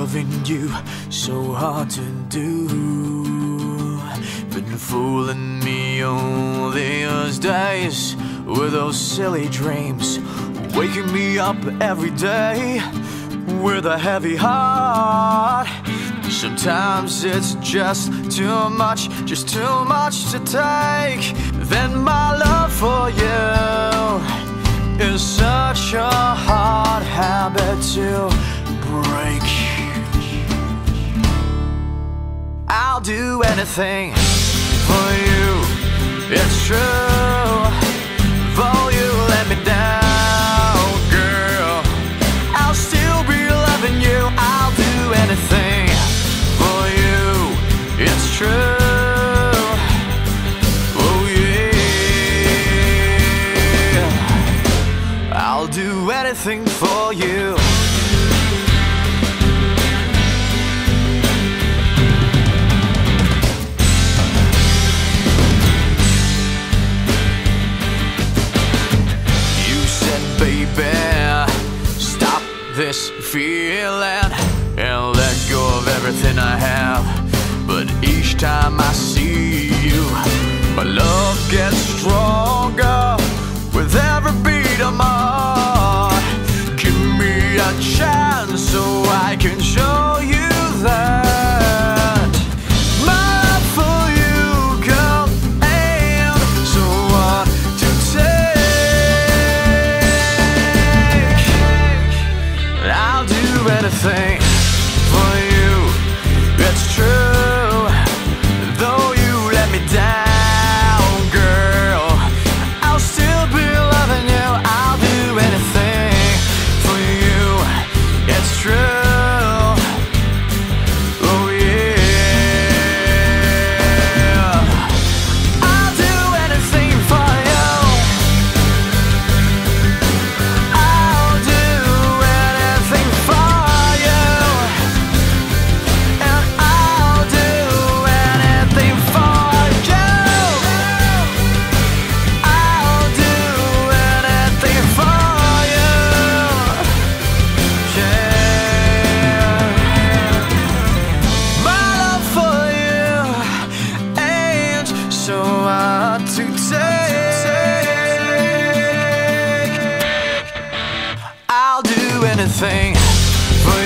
loving you so hard to do. Been fooling me all these days with those silly dreams, waking me up every day with a heavy heart. Sometimes it's just too much to take. Then my love for you is such a hard habit to break. I'll do anything for you, it's true. Though you let me down, girl, I'll still be loving you. I'll do anything for you, it's true. Oh yeah, I'll do anything for you. Stop this feeling and let go of everything I have. But each time I see you, my love gets stronger with every beat of my heart. Give me a chance so I can show you that my love for you, girl, ain't so hard to take. I'll do anything for you, it's true. Though you let me down, girl, I'll still be loving you. I'll do anything for you, it's true. Oh yeah, I'll do anything for you. I'll do anything for you, and I'll do anything for you. I'll do anything for you. Yeah, my love for you ain't so hard to take. I'll do anything for